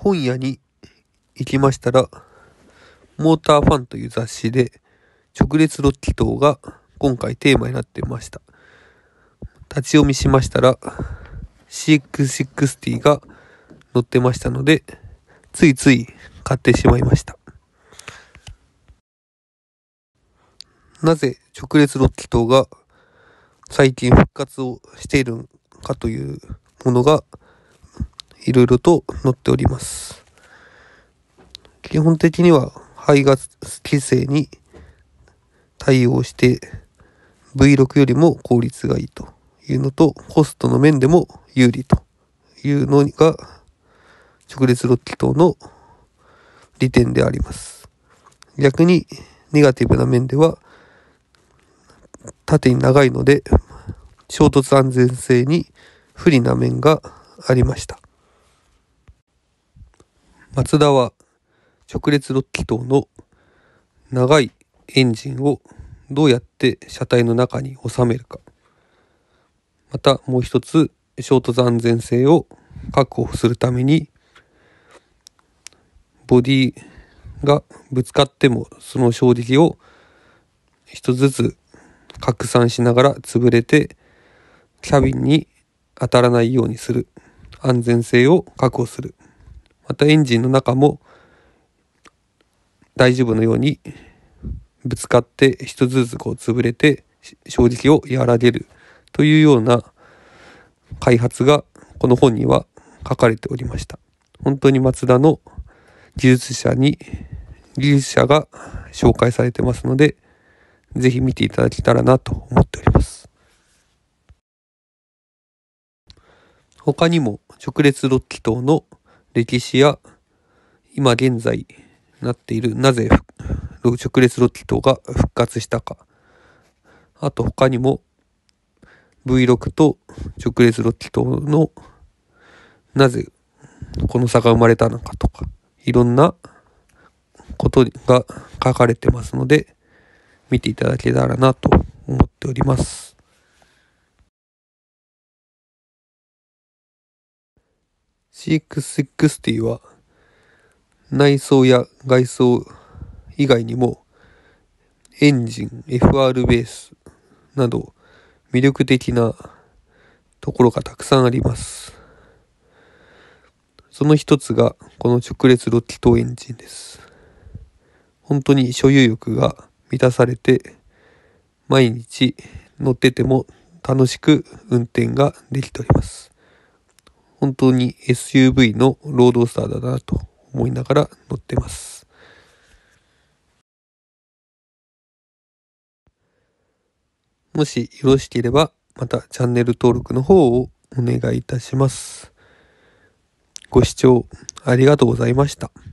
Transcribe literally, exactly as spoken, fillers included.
本屋に行きましたら、モーターファンという雑誌で直列ロッキ灯が今回テーマになっていました。立ち読みしましたら シーエックスシックスゼロ が載ってましたので、ついつい買ってしまいました。なぜ直列ロッキ灯が最近復活をしているかというものがいろいろと載っております。基本的には排ガス規制に対応して ブイろく よりも効率がいいというのと、コストの面でも有利というのが直列ロッキ灯の利点であります。逆にネガティブな面では、縦に長いので衝突安全性に不利な面がありました。マツダは直列ロッキ灯の長いエンジンをどうやって車体の中に収めるか、またもう一つ衝突安全性を確保するために、ボディがぶつかってもその衝撃を一つずつ拡散しながら潰れてキャビンに当たらないようにする、安全性を確保する、またエンジンの中も大丈夫のようにぶつかって一つずつこう潰れて衝撃を和らげるというような開発がこの本には書かれておりました。本当にマツダの技術者に技術者が紹介されてますので、ぜひ見ていただけたらなと思っております。他にも直列ロッキ灯の歴史や今現在なっているなぜ直列ロッキ灯が復活したか、あと他にも ブイろく と直列ロッキ灯のなぜこの差が生まれたのかとか、いろんなことが書かれてますので、見ていただけたらなと思っております。シーエックスシックスゼロ は内装や外装以外にもエンジン、エフアール ベースなど魅力的なところがたくさんあります。その一つがこの直列ロッキ灯エンジンです。本当に所有欲が満たされて、毎日乗ってても楽しく運転ができております。本当に エスユーブイ のロードスターだなと思いながら乗ってます。もしよろしければまたチャンネル登録の方をお願いいたします。ご視聴ありがとうございました。